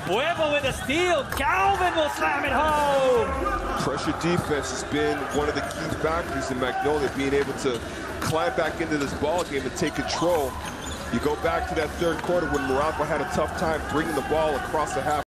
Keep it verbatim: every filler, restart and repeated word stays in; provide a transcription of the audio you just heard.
Pueblo with a steal. Calvin will slam it home. Pressure defense has been one of the key factors in Magnolia, being able to climb back into this ball game and take control. You go back to that third quarter when Moraga had a tough time bringing the ball across the half.